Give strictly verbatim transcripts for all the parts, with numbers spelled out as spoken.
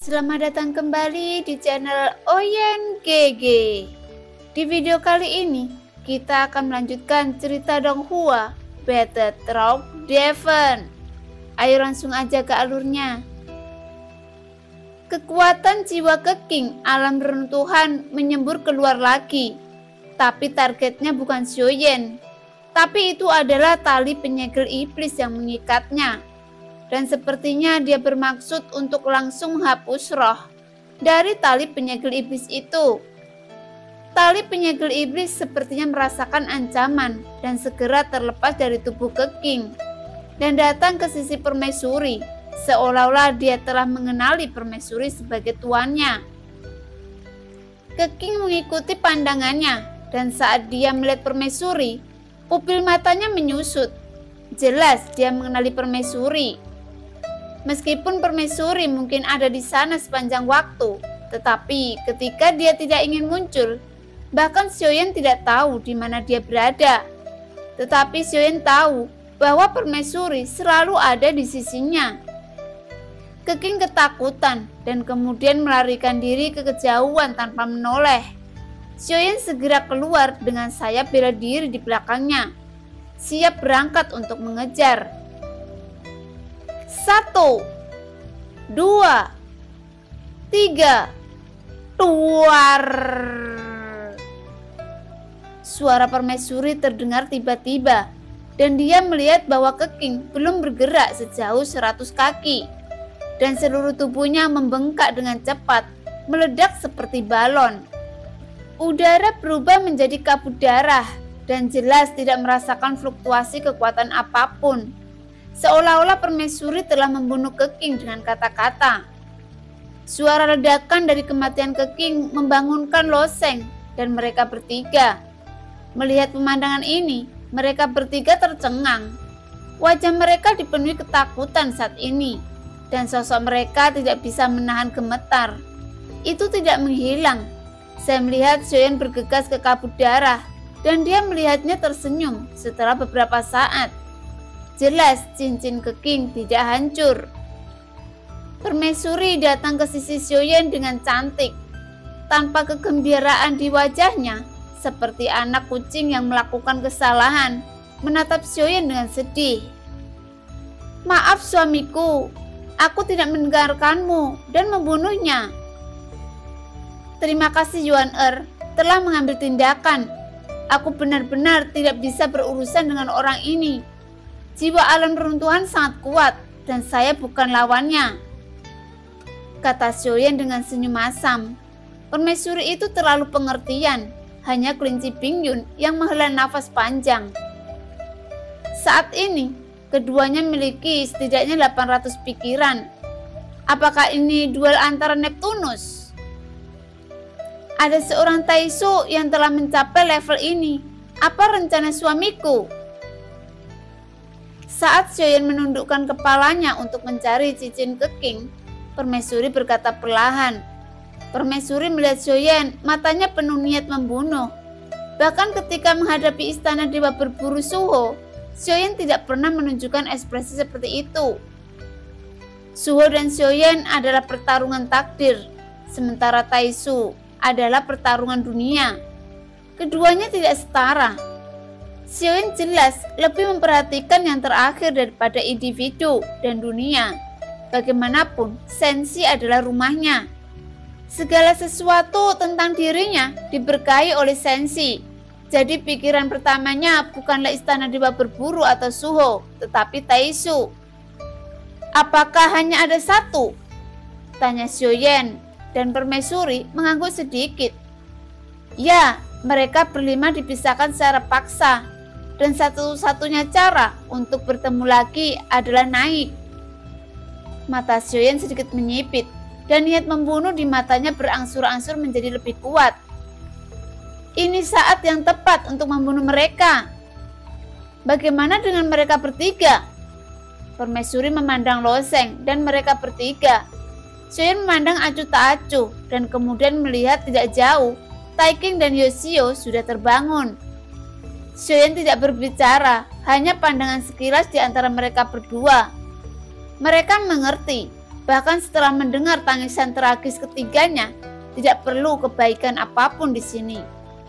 Selamat datang kembali di channel Oyen G G. Di video kali ini, kita akan melanjutkan cerita Donghua Battle Trout Devon. Ayo langsung aja ke alurnya. Kekuatan jiwa keking alam reruntuhan menyembur keluar lagi. Tapi targetnya bukan Xiaoyan. Tapi itu adalah tali penyegel iblis yang mengikatnya. Dan sepertinya dia bermaksud untuk langsung menghapus roh dari tali penyegel iblis itu. Tali penyegel iblis sepertinya merasakan ancaman dan segera terlepas dari tubuh keking dan datang ke sisi permaisuri, seolah-olah dia telah mengenali permaisuri sebagai tuannya. Keking mengikuti pandangannya, dan saat dia melihat permaisuri, pupil matanya menyusut. Jelas dia mengenali permaisuri. Meskipun permaisuri mungkin ada di sana sepanjang waktu, tetapi ketika dia tidak ingin muncul, bahkan Xiaoyan tidak tahu di mana dia berada. Tetapi Xiaoyan tahu bahwa permaisuri selalu ada di sisinya. Keking ketakutan dan kemudian melarikan diri ke kejauhan tanpa menoleh. Xiaoyan segera keluar dengan sayap bela diri di belakangnya, siap berangkat untuk mengejar. Satu, dua, tiga, tuar. Suara permaisuri terdengar tiba-tiba, dan dia melihat bahwa keking belum bergerak sejauh seratus kaki, dan seluruh tubuhnya membengkak dengan cepat, meledak seperti balon. Udara berubah menjadi kabut darah, dan jelas tidak merasakan fluktuasi kekuatan apapun. Seolah-olah permaisuri telah membunuh keking dengan kata-kata. Suara ledakan dari kematian keking membangunkan Lo Sheng dan mereka bertiga. Melihat pemandangan ini, mereka bertiga tercengang. Wajah mereka dipenuhi ketakutan saat ini, dan sosok mereka tidak bisa menahan gemetar. Itu tidak menghilang. Saya melihat Xiaoyan bergegas ke kabut darah, dan dia melihatnya tersenyum setelah beberapa saat. Jelas cincin keking tidak hancur. Permaisuri datang ke sisi Xiaoyan dengan cantik, tanpa kegembiraan di wajahnya, seperti anak kucing yang melakukan kesalahan, menatap Xiaoyan dengan sedih. Maaf suamiku, aku tidak mendengarkanmu dan membunuhnya. Terima kasih Yuan Er telah mengambil tindakan. Aku benar-benar tidak bisa berurusan dengan orang ini. Jiwa alam reruntuhan sangat kuat dan saya bukan lawannya, kata Xiaoyan dengan senyum asam. Permaisuri itu terlalu pengertian, hanya kelinci Bingyun yang menghela nafas panjang. Saat ini, keduanya memiliki setidaknya delapan ratus pikiran. Apakah ini duel antara Neptunus? Ada seorang Taisu yang telah mencapai level ini. Apa rencana suamiku? Saat Xiaoyan menundukkan kepalanya untuk mencari cincin keking, permaisuri berkata perlahan. Permaisuri melihat Xiaoyan, matanya penuh niat membunuh. Bahkan ketika menghadapi istana dewa berburu Suho, Xiaoyan tidak pernah menunjukkan ekspresi seperti itu. Suho dan Xiaoyan adalah pertarungan takdir, sementara Taisu adalah pertarungan dunia. Keduanya tidak setara. Xiaoyan jelas lebih memperhatikan yang terakhir daripada individu dan dunia. Bagaimanapun, Sensi adalah rumahnya. Segala sesuatu tentang dirinya diberkahi oleh Sensi. Jadi pikiran pertamanya bukanlah istana dewa berburu atau Suho, tetapi Taisu. Apakah hanya ada satu? Tanya Xiaoyan, dan permaisuri mengangguk sedikit. Ya, mereka berlima dipisahkan secara paksa. Dan satu-satunya cara untuk bertemu lagi adalah naik. Mata Xiaoyan sedikit menyipit, dan niat membunuh di matanya berangsur-angsur menjadi lebih kuat. Ini saat yang tepat untuk membunuh mereka. Bagaimana dengan mereka bertiga? Permaisuri memandang Lo Sheng dan mereka bertiga. Xiaoyan memandang acuh tak acuh, dan kemudian melihat tidak jauh, Taiking dan Yoshio sudah terbangun. Xiaoyan tidak berbicara, hanya pandangan sekilas di antara mereka berdua. Mereka mengerti Bahkan setelah mendengar tangisan tragis ketiganya, tidak perlu kebaikan apapun di sini.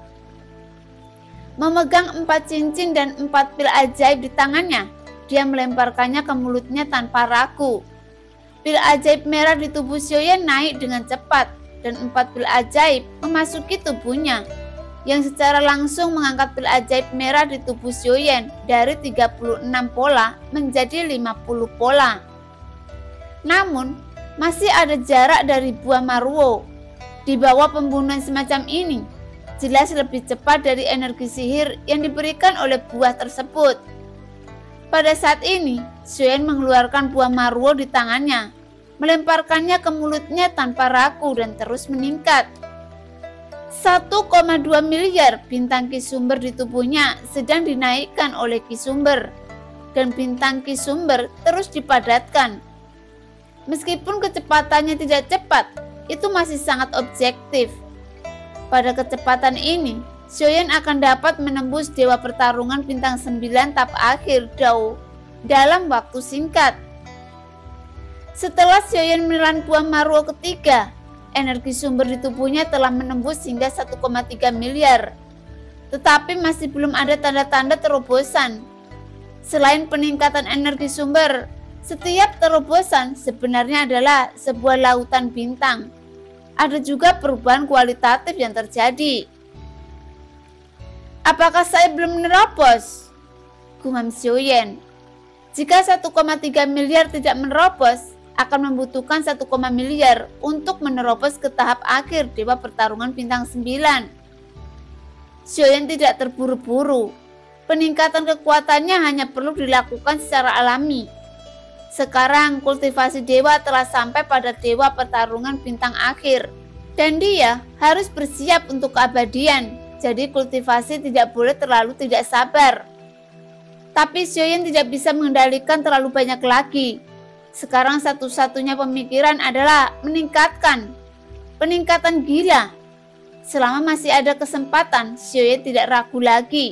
Memegang empat cincin dan empat pil ajaib di tangannya, dia melemparkannya ke mulutnya tanpa ragu. Pil ajaib merah di tubuh Xiaoyan naik dengan cepat, dan empat pil ajaib memasuki tubuhnya, yang secara langsung mengangkat pil ajaib merah di tubuh Xiaoyan dari tiga puluh enam pola menjadi lima puluh pola. Namun, masih ada jarak dari buah Maruo. Di bawah pembunuhan semacam ini, jelas lebih cepat dari energi sihir yang diberikan oleh buah tersebut. Pada saat ini, Xiaoyan mengeluarkan buah Maruo di tangannya, melemparkannya ke mulutnya tanpa ragu dan terus meningkat. satu koma dua miliar bintang Ki Sumber di tubuhnya sedang dinaikkan oleh Ki Sumber, dan bintang Ki Sumber terus dipadatkan. Meskipun kecepatannya tidak cepat, itu masih sangat objektif. Pada kecepatan ini, Xiaoyan akan dapat menembus Dewa Pertarungan bintang sembilan tahap akhir Dao dalam waktu singkat. Setelah Xiaoyan menelan buah Maruo ketiga, energi sumber di tubuhnya telah menembus hingga satu koma tiga miliar. Tetapi masih belum ada tanda-tanda terobosan. Selain peningkatan energi sumber, setiap terobosan sebenarnya adalah sebuah lautan bintang. Ada juga perubahan kualitatif yang terjadi. Apakah saya belum menerobos? Gumam Xiaoyan. Jika satu koma tiga miliar tidak menerobos, akan membutuhkan satu miliar untuk menerobos ke tahap akhir Dewa Pertarungan bintang sembilan. Xiaoyan tidak terburu-buru. Peningkatan kekuatannya hanya perlu dilakukan secara alami. Sekarang kultivasi dewa telah sampai pada Dewa Pertarungan bintang akhir, dan dia harus bersiap untuk keabadian. Jadi kultivasi tidak boleh terlalu tidak sabar. Tapi Xiaoyan tidak bisa mengendalikan terlalu banyak lagi. Sekarang satu-satunya pemikiran adalah meningkatkan. Peningkatan gila. Selama masih ada kesempatan, Xiaoyan tidak ragu lagi.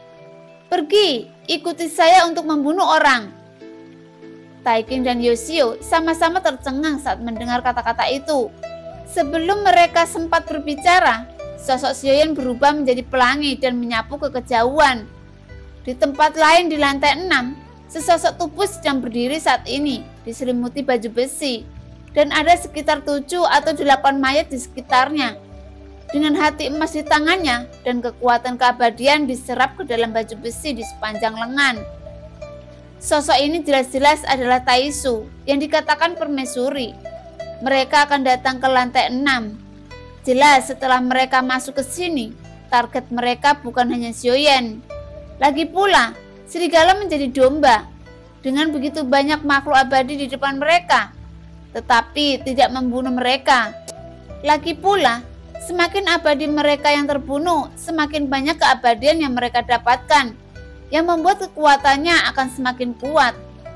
Pergi, ikuti saya untuk membunuh orang. Taiking dan Yoshio sama-sama tercengang saat mendengar kata-kata itu. Sebelum mereka sempat berbicara, sosok Xiaoyan berubah menjadi pelangi dan menyapu ke kejauhan. Di tempat lain di lantai enam, sesosok tubuh sedang berdiri saat ini, diselimuti baju besi, dan ada sekitar tujuh atau delapan mayat di sekitarnya. Dengan hati emas di tangannya dan kekuatan keabadian diserap ke dalam baju besi di sepanjang lengan. Sosok ini jelas-jelas adalah Taisu yang dikatakan permaisuri. Mereka akan datang ke lantai enam. Jelas setelah mereka masuk ke sini, target mereka bukan hanya Xiaoyan. Lagi pula, serigala menjadi domba dengan begitu banyak makhluk abadi di depan mereka, tetapi tidak membunuh mereka. Lagi pula, semakin abadi mereka yang terbunuh, semakin banyak keabadian yang mereka dapatkan, yang membuat kekuatannya akan semakin kuat.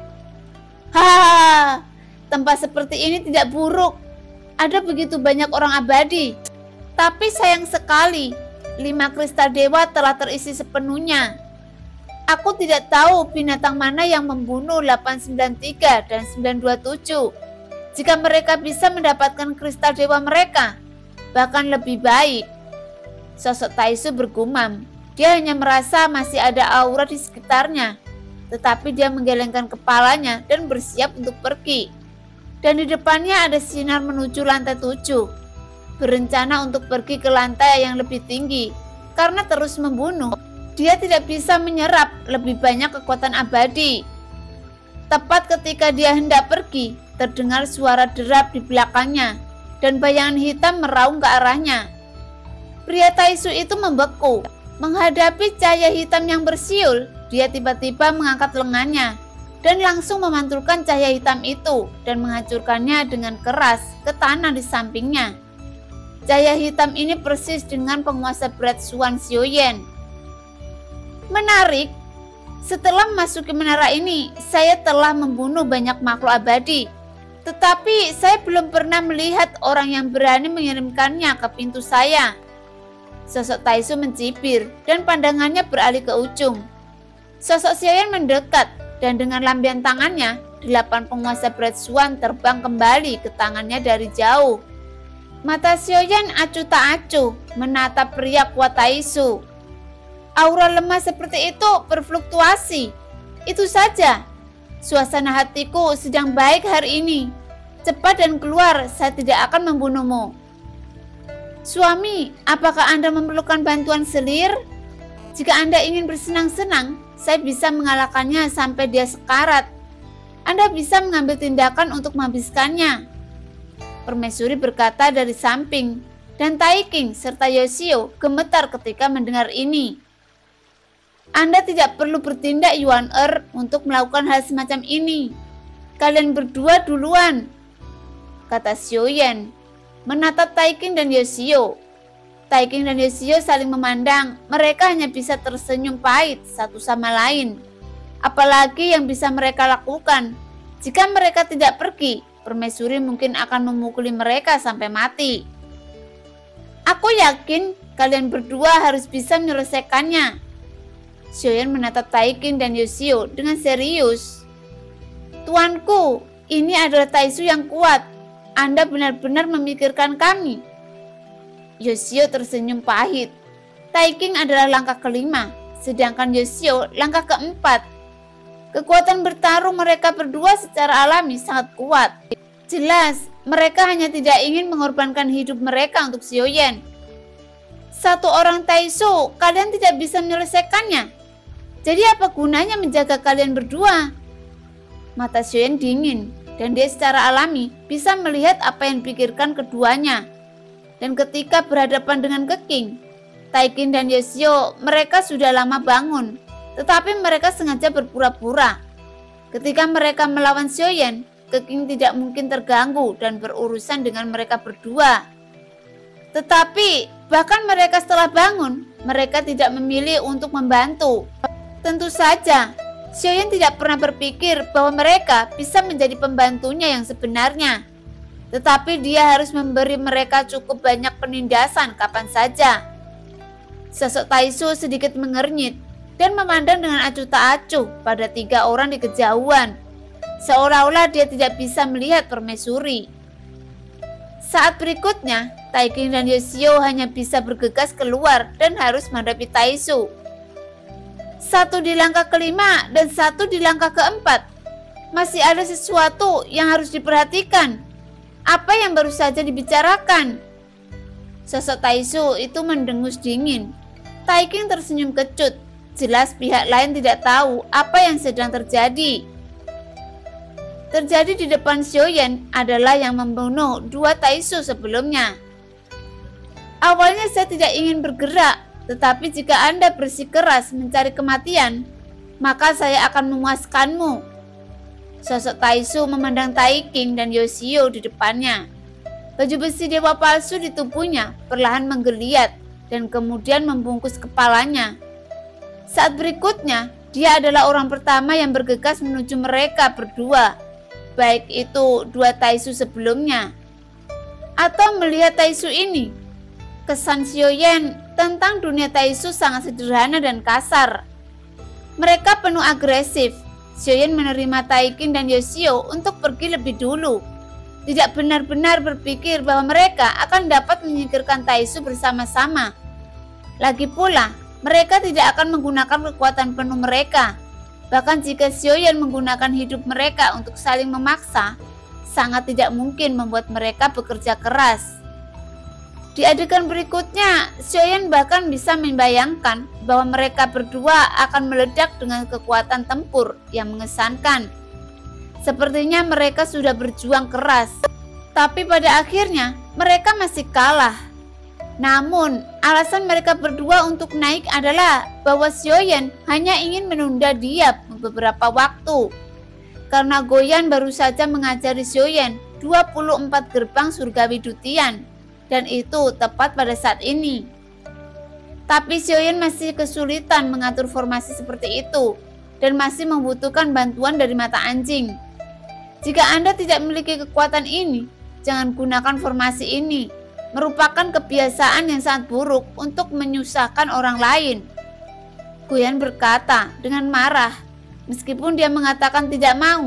Hahaha, tempat seperti ini tidak buruk. Ada begitu banyak orang abadi. Tapi sayang sekali, lima kristal dewa telah terisi sepenuhnya. Aku tidak tahu binatang mana yang membunuh delapan sembilan tiga dan sembilan dua tujuh. Jika mereka bisa mendapatkan kristal dewa mereka, bahkan lebih baik. Sosok Taisu bergumam. Dia hanya merasa masih ada aura di sekitarnya, tetapi dia menggelengkan kepalanya dan bersiap untuk pergi. Dan di depannya ada sinar menuju lantai tujuh, berencana untuk pergi ke lantai yang lebih tinggi. Karena terus membunuh, dia tidak bisa menyerap lebih banyak kekuatan abadi. Tepat ketika dia hendak pergi, terdengar suara derap di belakangnya, dan bayangan hitam meraung ke arahnya. Pria Taisu itu membeku. Menghadapi cahaya hitam yang bersiul, dia tiba-tiba mengangkat lengannya dan langsung memantulkan cahaya hitam itu dan menghancurkannya dengan keras ke tanah di sampingnya. Cahaya hitam ini persis dengan penguasa berat Xuan Xiaoyan. Menarik, setelah memasuki menara ini, saya telah membunuh banyak makhluk abadi. Tetapi saya belum pernah melihat orang yang berani mengirimkannya ke pintu saya. Sosok Taisu mencibir dan pandangannya beralih ke ujung. Sosok Xiaoyan mendekat dan dengan lambian tangannya delapan penguasa berat Swan terbang kembali ke tangannya dari jauh. Mata Xiaoyan acuh tak acuh menatap pria kuat Taisu. Aura lemah seperti itu berfluktuasi. Itu saja. Suasana hatiku sedang baik hari ini. Cepat dan keluar, saya tidak akan membunuhmu. Suami, apakah Anda memerlukan bantuan selir? Jika Anda ingin bersenang-senang, saya bisa mengalahkannya sampai dia sekarat. Anda bisa mengambil tindakan untuk menghabiskannya. Permaisuri berkata dari samping, dan Taiking serta Yoshio gemetar ketika mendengar ini. Anda tidak perlu bertindak Yuan Er untuk melakukan hal semacam ini. Kalian berdua duluan, kata Xiaoyan, menatap Taiking dan Yoshio. Taiking dan Yoshio saling memandang, mereka hanya bisa tersenyum pahit satu sama lain. Apalagi yang bisa mereka lakukan? Jika mereka tidak pergi, permaisuri mungkin akan memukuli mereka sampai mati. Aku yakin kalian berdua harus bisa menyelesaikannya. Xiaoyan menatap Taiking dan Yoshio dengan serius. Tuanku, ini adalah Taisu yang kuat. Anda benar-benar memikirkan kami. Yoshio tersenyum pahit. Taiking adalah langkah kelima, sedangkan Yoshio langkah keempat. Kekuatan bertarung mereka berdua secara alami sangat kuat. Jelas, mereka hanya tidak ingin mengorbankan hidup mereka untuk Xiaoyan. Satu orang Taisu, kalian tidak bisa menyelesaikannya. Jadi apa gunanya menjaga kalian berdua? Mata Xiaoyan dingin. Dan dia secara alami bisa melihat apa yang dipikirkan keduanya. Dan ketika berhadapan dengan Keking, Taiking dan Yoshio, mereka sudah lama bangun, tetapi mereka sengaja berpura-pura. Ketika mereka melawan Xiaoyan, Keking tidak mungkin terganggu dan berurusan dengan mereka berdua. Tetapi bahkan mereka setelah bangun, mereka tidak memilih untuk membantu. Tentu saja, Xiaoyan tidak pernah berpikir bahwa mereka bisa menjadi pembantunya yang sebenarnya. Tetapi dia harus memberi mereka cukup banyak penindasan kapan saja. Sosok Taisu sedikit mengernyit dan memandang dengan acuh tak acuh pada tiga orang di kejauhan. Seolah-olah dia tidak bisa melihat permaisuri. Saat berikutnya, Taiking dan Yoshio hanya bisa bergegas keluar dan harus menghadapi Taisu. Satu di langkah kelima dan satu di langkah keempat. Masih ada sesuatu yang harus diperhatikan. Apa yang baru saja dibicarakan? Sosok Taisu itu mendengus dingin. Taiking tersenyum kecut. Jelas pihak lain tidak tahu apa yang sedang terjadi. Terjadi di depan Xiaoyan adalah yang membunuh dua Taisu sebelumnya. Awalnya saya tidak ingin bergerak. Tetapi jika Anda bersikeras mencari kematian, maka saya akan memuaskanmu. Sosok Taisu memandang Taiking dan Yoshio di depannya. Baju besi dewa palsu di tubuhnya perlahan menggeliat dan kemudian membungkus kepalanya. Saat berikutnya, dia adalah orang pertama yang bergegas menuju mereka berdua, baik itu dua Taisu sebelumnya. Atau melihat Taisu ini, kesan Xiaoyan tentang dunia Taisu sangat sederhana dan kasar. Mereka penuh agresif. Xiaoyan menerima Taiking dan Yoshio untuk pergi lebih dulu. Tidak benar-benar berpikir bahwa mereka akan dapat menyingkirkan Taisu bersama-sama. Lagi pula, mereka tidak akan menggunakan kekuatan penuh mereka. Bahkan jika Xiaoyan menggunakan hidup mereka untuk saling memaksa, sangat tidak mungkin membuat mereka bekerja keras. Di adegan berikutnya, Xiaoyan bahkan bisa membayangkan bahwa mereka berdua akan meledak dengan kekuatan tempur yang mengesankan. Sepertinya mereka sudah berjuang keras, tapi pada akhirnya mereka masih kalah. Namun, alasan mereka berdua untuk naik adalah bahwa Xiaoyan hanya ingin menunda dia beberapa waktu. Karena Goyan baru saja mengajari Xiaoyan dua puluh empat gerbang surgawi Dutian. Dan itu tepat pada saat ini. Tapi Xiaoyan masih kesulitan mengatur formasi seperti itu dan masih membutuhkan bantuan dari mata anjing. Jika Anda tidak memiliki kekuatan ini, jangan gunakan formasi ini. Merupakan kebiasaan yang sangat buruk untuk menyusahkan orang lain. Goyan berkata dengan marah, meskipun dia mengatakan tidak mau.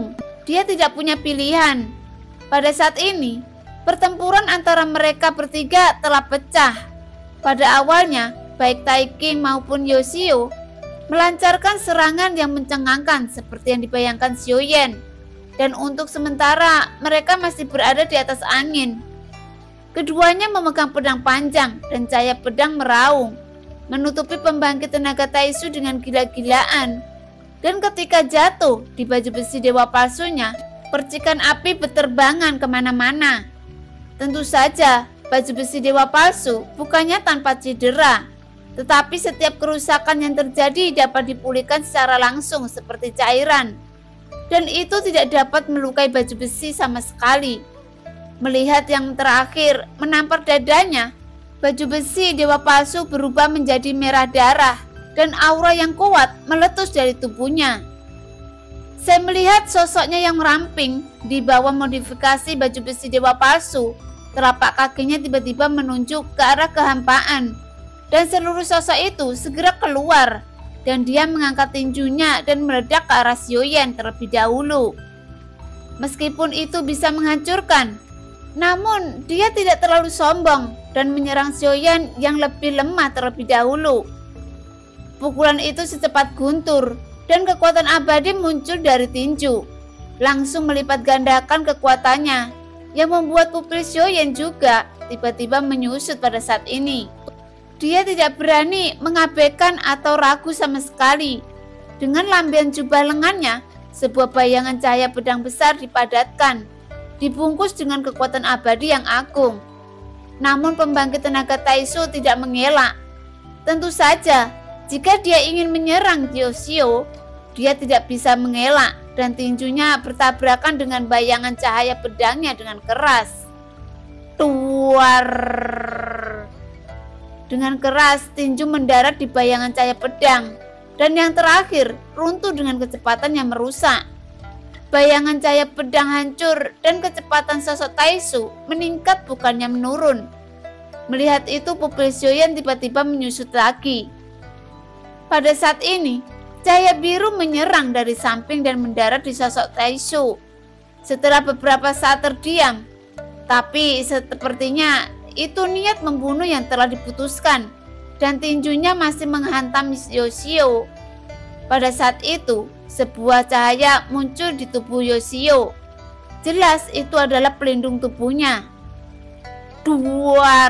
Dia tidak punya pilihan. Pada saat ini, pertempuran antara mereka bertiga telah pecah. Pada awalnya, baik Taiking maupun Yoshio melancarkan serangan yang mencengangkan seperti yang dibayangkan Xiaoyan. Dan untuk sementara, mereka masih berada di atas angin. Keduanya memegang pedang panjang dan cahaya pedang meraung, menutupi pembangkit tenaga Taisu dengan gila-gilaan. Dan ketika jatuh di baju besi dewa palsunya, percikan api berterbangan kemana-mana. Tentu saja, baju besi dewa palsu bukannya tanpa cedera, tetapi setiap kerusakan yang terjadi dapat dipulihkan secara langsung seperti cairan. Dan itu tidak dapat melukai baju besi sama sekali. Melihat yang terakhir menampar dadanya, baju besi dewa palsu berubah menjadi merah darah dan aura yang kuat meletus dari tubuhnya. Saya melihat sosoknya yang ramping di bawah modifikasi baju besi dewa palsu. Telapak kakinya tiba-tiba menunjuk ke arah kehampaan, dan seluruh sosok itu segera keluar, dan dia mengangkat tinjunya dan meledak ke arah Xiaoyan terlebih dahulu. Meskipun itu bisa menghancurkan, namun dia tidak terlalu sombong dan menyerang Xiaoyan yang lebih lemah terlebih dahulu. Pukulan itu secepat guntur dan kekuatan abadi muncul dari tinju, langsung melipat gandakan kekuatannya yang membuat pupil Xiaoyan juga tiba-tiba menyusut pada saat ini. Dia tidak berani mengabaikan atau ragu sama sekali. Dengan lampion jubah lengannya, sebuah bayangan cahaya pedang besar dipadatkan, dibungkus dengan kekuatan abadi yang agung. Namun pembangkit tenaga Taisu tidak mengelak. Tentu saja, jika dia ingin menyerang Yoshio, dia tidak bisa mengelak, dan tinjunya bertabrakan dengan bayangan cahaya pedangnya dengan keras. Tuar. Dengan keras, tinju mendarat di bayangan cahaya pedang, dan yang terakhir runtuh dengan kecepatan yang merusak. Bayangan cahaya pedang hancur dan kecepatan sosok Taisu meningkat bukannya menurun. Melihat itu, pupil Xiaoyan tiba-tiba menyusut lagi. Pada saat ini, cahaya biru menyerang dari samping dan mendarat di sosok Taisu. Setelah beberapa saat terdiam, tapi sepertinya itu niat membunuh yang telah diputuskan, dan tinjunya masih menghantam Yoshio. Pada saat itu, sebuah cahaya muncul di tubuh Yoshio. Jelas itu adalah pelindung tubuhnya. Duar.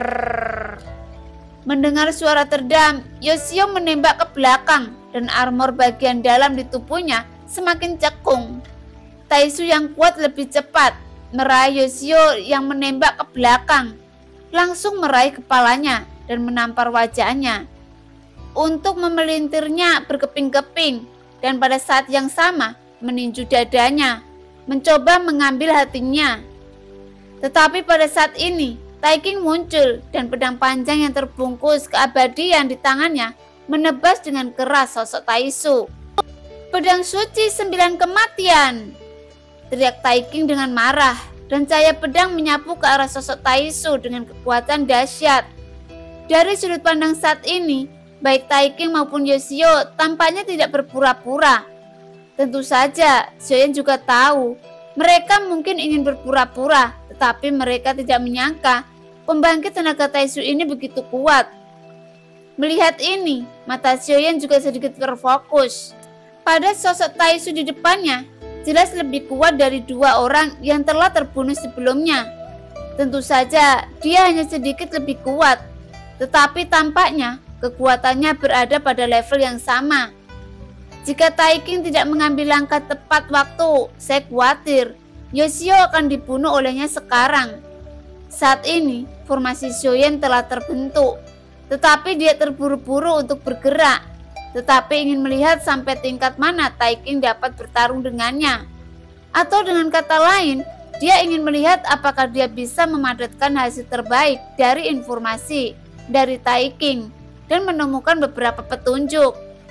Mendengar suara terdam, Yoshio menembak ke belakang dan armor bagian dalam di tubuhnya semakin cekung. Taisu yang kuat lebih cepat meraih Yoshio yang menembak ke belakang, langsung meraih kepalanya dan menampar wajahnya untuk memelintirnya berkeping-keping, dan pada saat yang sama meninju dadanya, mencoba mengambil hatinya. Tetapi pada saat ini Taiking muncul dan pedang panjang yang terbungkus keabadian di tangannya menebas dengan keras sosok Taisu. Pedang suci sembilan kematian, teriak Taiking dengan marah, dan cahaya pedang menyapu ke arah sosok Taisu dengan kekuatan dahsyat. Dari sudut pandang saat ini, baik Taiking maupun Yoshio tampaknya tidak berpura-pura. Tentu saja, Xiaoyan juga tahu mereka mungkin ingin berpura-pura, tetapi mereka tidak menyangka pembangkit tenaga Taisu ini begitu kuat. Melihat ini, mata Xiaoyan juga sedikit terfokus pada sosok Taisu di depannya. Jelas lebih kuat dari dua orang yang telah terbunuh sebelumnya. Tentu saja dia hanya sedikit lebih kuat, tetapi tampaknya kekuatannya berada pada level yang sama. Jika Taiking tidak mengambil langkah tepat waktu, saya khawatir Yoshio akan dibunuh olehnya sekarang. Saat ini, formasi Xiaoyan telah terbentuk, tetapi dia terburu-buru untuk bergerak, tetapi ingin melihat sampai tingkat mana Taiking dapat bertarung dengannya. Atau dengan kata lain, dia ingin melihat apakah dia bisa memadatkan hasil terbaik dari informasi dari Taiking dan menemukan beberapa petunjuk.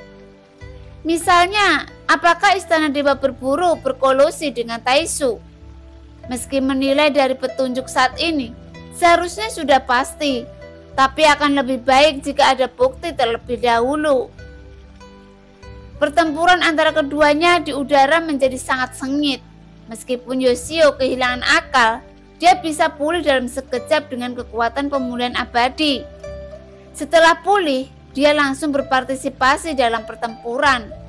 Misalnya, apakah Istana Dewa Berburu berkolusi dengan Taisu? Meski menilai dari petunjuk saat ini, seharusnya sudah pasti, tapi akan lebih baik jika ada bukti terlebih dahulu. Pertempuran antara keduanya di udara menjadi sangat sengit. Meskipun Yoshio kehilangan akal, dia bisa pulih dalam sekejap dengan kekuatan pemulihan abadi. Setelah pulih, dia langsung berpartisipasi dalam pertempuran.